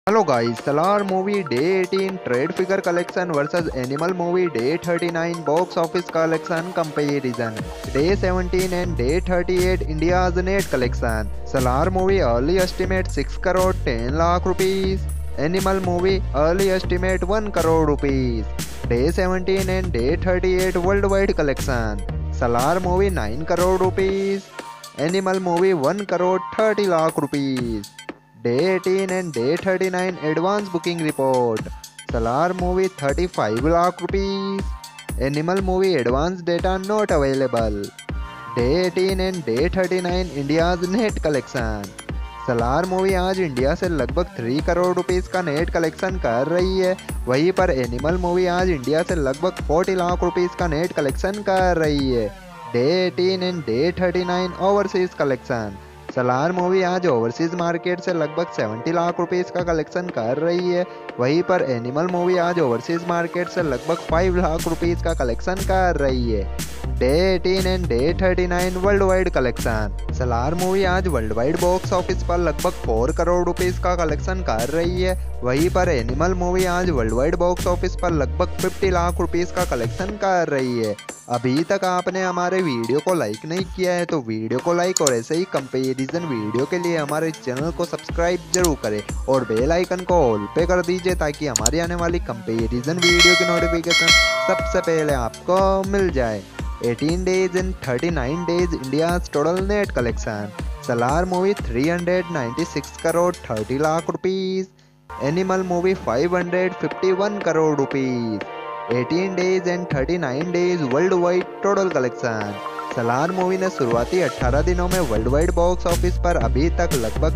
Hello guys, Salaar movie day 18 trade figure collection versus Animal movie day 39 box office collection comparison. Day 17 and day 38 India's net collection. Salaar movie early estimate 6 crore 10 lakh rupees. Animal movie early estimate 1 crore rupees. Day 17 and day 38 world wide collection. Salaar movie 9 crore rupees. Animal movie 1 crore 30 lakh rupees. Day 18 and Day 39 advance booking report. Salar movie 35 lakh rupees. Animal movie advance data not available. Day 18 and Day 39 India's net collection. Salaar movie आज India से लगभग 3 crore rupees का net collection कर रही है। वहीं पर Animal movie आज इंडिया से लगभग 40 लाख रुपीस का नेट कलेक्शन कर रही है। Day 18 and day 39 overseas collection. Salaar movie आज ओवरसीज मार्केट से लगभग 70 लाख रुपीस का कलेक्शन कर रही है। वहीं पर एनिमल मूवी आज ओवरसीज मार्केट से लगभग 5 लाख रुपीस का कलेक्शन कर रही है। Day 18 and day 39 world wide collection. Salaar movie आज वर्ल्ड वाइड बॉक्स ऑफिस पर लगभग 4 करोड़ रुपीस का कलेक्शन कर रही है। वहीं पर एनिमल मूवी आज वर्ल्ड वाइड बॉक्स ऑफिस पर लगभग 50 लाख रुपीस का कलेक्शन कर रही है। अभी तक आपने हमारे वीडियो को लाइक नहीं किया है तो वीडियो को लाइक और ऐसे ही कंपैरिजन वीडियो के लिए हमारे चैनल को सब्सक्राइब जरूर करें और बेल आइकन को ऑल पे कर दीजिए ताकि हमारी आने वाली कंपैरिजन वीडियो की नोटिफिकेशन सबसे पहले आपको मिल जाए। 18 days and 39 days India's total net collection. Salar movie 396 crore 30 lakh rupees. Animal movie 551 crore rupees. 18 days and 39 days worldwide total collection. Salaar movie ने शुरुआती 18 दिनों में वर्ल्ड वाइड बॉक्स ऑफिस पर अभी तक लगभग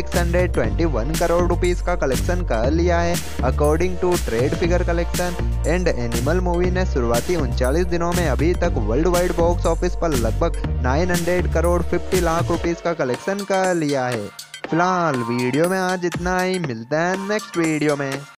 621 करोड़ रुपीस का कलेक्शन कर लिया है according to trade figure collection. And Animal movie ने शुरुआती 39 दिनों में अभी तक वर्ल्ड वाइड बॉक्स ऑफिस पर लगभग 900 करोड़ 50 लाख रुपीस का कलेक्शन कर लिया है। फिलहाल वीडियो में आज इतना ही, मिलते हैं नेक्स्ट वीडियो में।